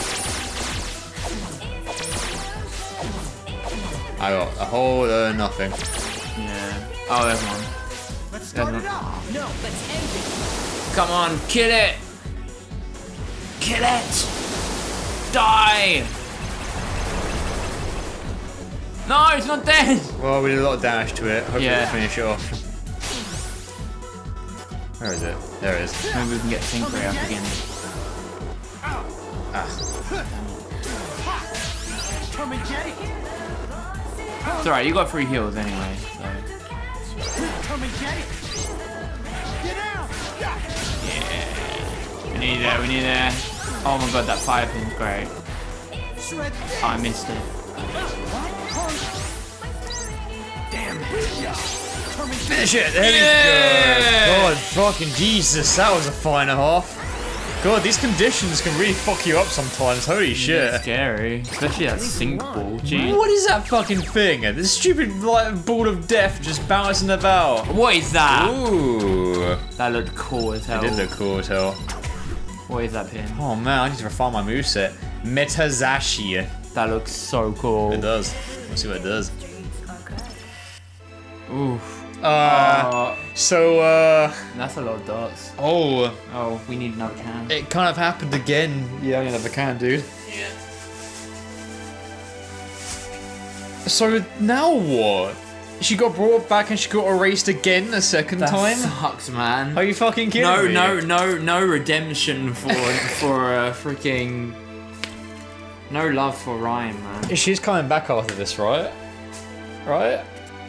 I got a whole uh, nothing. Yeah. Oh, there's one. Let's start There's it one. up! No, let's end it! Come on, kill it! Kill it! Die! No, it's not dead! Well, we did a lot of damage to it. Hopefully Yeah. we'll finish it off. Where is it? There it is. Maybe we can get Synchro up again. Ah. Come and get it! It's alright, you got three heals anyway, so. Come and get it! Get out! We need that, we need that. Oh my god, that fire pin's great. Shred this! Oh, I missed it. Damn it! Come and get Finish it! There Yeah! we go! God, fucking Jesus, that was a fight and a half. God, these conditions can really fuck you up sometimes. Holy shit. It's scary. Especially that sync ball. Jeez. What is that fucking thing? This stupid like ball of death just bouncing about. What is that? Ooh. That looked cool as hell. It did look cool as hell. What is that pin? Oh man, I need to refine my moveset. Metazashi. That looks so cool. It does. Let's see what it does. Oof. Uh, Uh, so, uh, that's a lot of dots. oh, Oh, we need another can. it kind of happened again. Yeah, I never can, dude. Yeah. So now what? She got brought back and she got erased again a second That time? sucks, man. Are you fucking kidding No, me? no, no, no redemption for for uh, freaking. No love for Ryan, man. She's coming back after this, right? Right?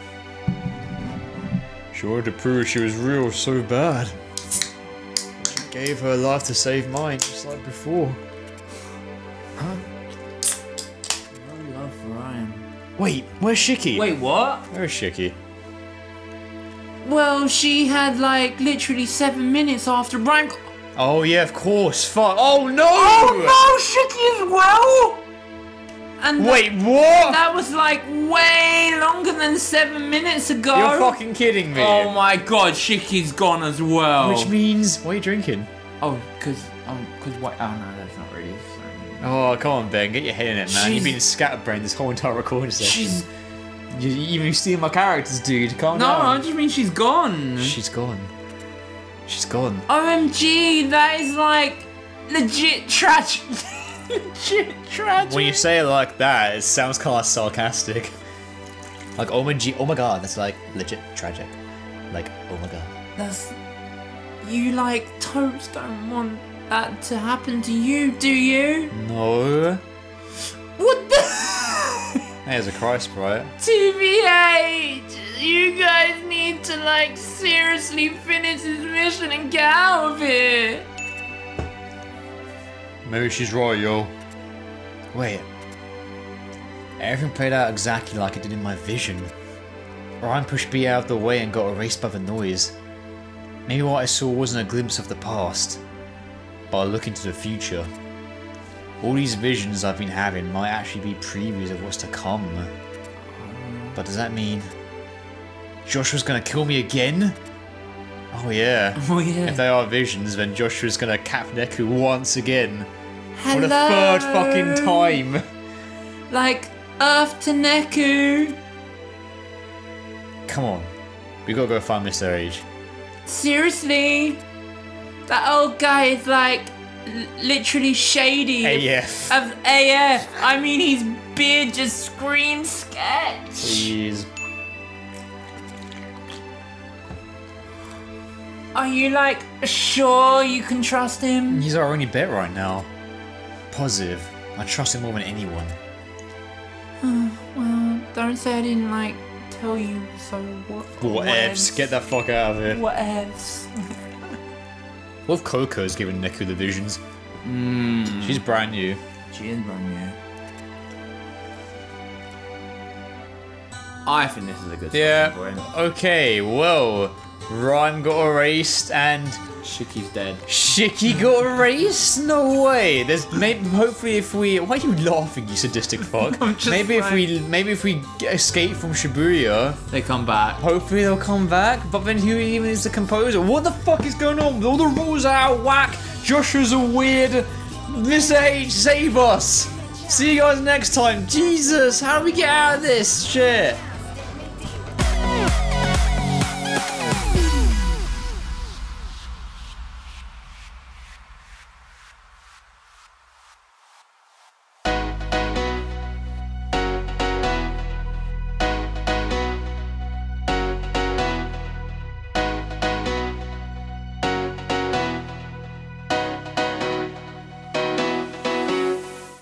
She wanted to prove she was real so bad. She gave her life to save mine, just like before. Huh? Wait, where's Shiki? Wait, what? Where's Shiki? Well, she had like literally seven minutes after Brian. Got... Oh yeah, of course. Fuck. Oh no! Oh no, Shiki as well. And Wait, what? that was like way longer than seven minutes ago. You're fucking kidding me. Oh my god, Shiki's gone as well. Which means, what are you drinking? Oh, cause um, cause what? Oh no, that's not really. Oh, come on, Ben, get your head in it, man. You've She's- been scatterbrained this whole entire recording session. She's You, you, you stealing my characters, dude. Calm no, I down. just mean she's gone. She's gone. She's gone. O M G, that is like legit tragic. legit tragic. When you say it like that, it sounds kind of sarcastic. Like, oh my g, oh my god, that's like legit tragic. Like, oh my god. That's you like totes don't want that to happen to you, do you? No. What the? There's a Christ sprite. T B H, you guys need to like seriously finish this mission and get out of here. Maybe she's right, yo. Wait. Everything played out exactly like it did in my vision. Ryan pushed B out of the way and got erased by the noise. Maybe what I saw wasn't a glimpse of the past, but a look into the future. All these visions I've been having might actually be previews of what's to come. But does that mean Joshua's gonna kill me again? Oh yeah. Oh yeah. If they are visions, then Joshua's gonna cap Neku once again. Hello. For the third fucking time. Like Earth to Neku. Come on. We gotta go find Mister H. Seriously? That old guy is like l- literally shady. A F. Of A F. I mean, his beard just screams sketch. Please. Are you like sure you can trust him? He's our only bet right now. Positive. I trust him more than anyone. Well, don't say I didn't like tell you. So what? Whatevs. Get that fuck out of here. Whatevs. What if Coco's giving Neku the visions? Mmm. She's brand new. She is brand new. I think this is a good Yeah. fucking point. Okay, well, Rhyme got erased and Shiki's dead. Shiki got erased? No way. There's maybe hopefully if we why are you laughing, you sadistic fuck? I'm just maybe if like- we maybe if we get- escape from Shibuya, They come back. hopefully they'll come back. But then who even is the composer? What the fuck is going on? All the rules are out of whack. Joshua's a weird. Mister H, save us. See you guys next time. Jesus, how do we get out of this shit?